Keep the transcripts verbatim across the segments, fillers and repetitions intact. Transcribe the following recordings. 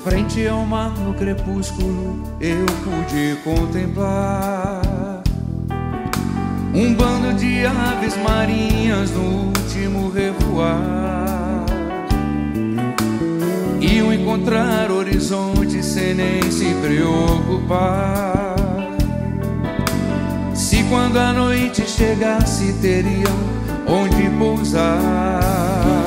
Frente ao mar no crepúsculo eu pude contemplar um bando de aves marinhas no último revoar, iam encontrar horizonte sem nem se preocupar se quando a noite chegasse teriam onde pousar.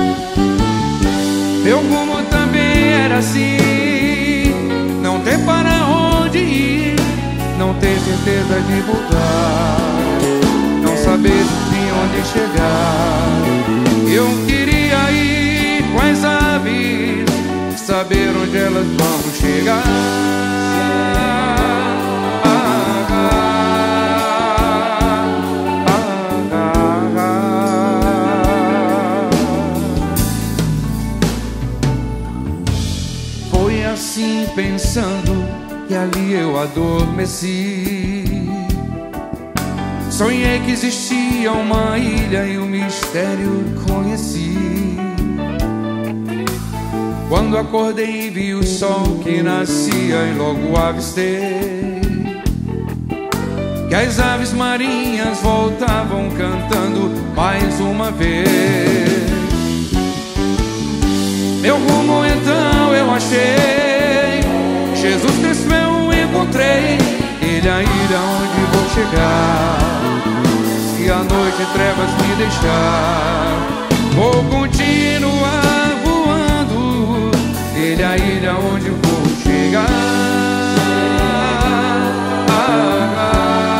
Meu rumo também era assim, não ter para onde ir, não ter certeza de voltar, não saber de onde chegar. Eu queria ir com as aves, saber onde elas vão chegar. Foi assim pensando que ali eu adormeci. Sonhei que existia uma ilha e o mistério conheci. Quando acordei vi o sol que nascia e logo avistei que as aves marinhas voltavam cantando mais uma vez. Meu rumo então eu achei, Jesus Cristo eu encontrei, Ele é a ilha onde vou chegar. Se a noite em trevas me deixar, vou continuar voando, Ele é a ilha onde vou chegar. Ah, ah,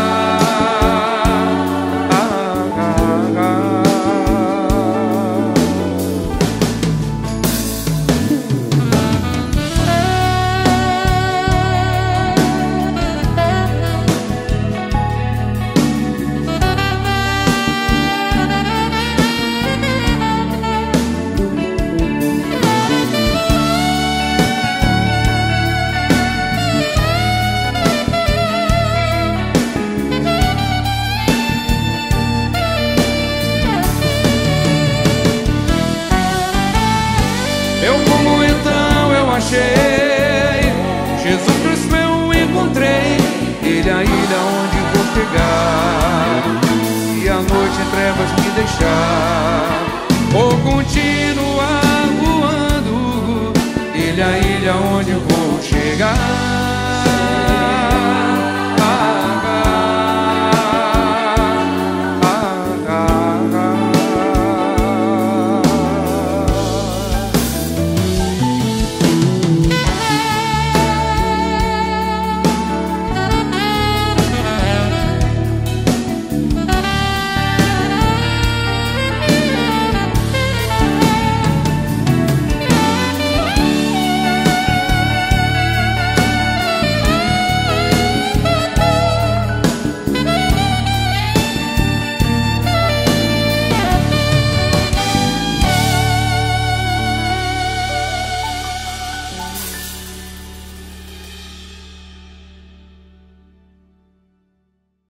meu rumo então eu achei, Jesus Cristo eu encontrei, Ele é a ilha onde vou chegar. Se a noite em trevas me deixar,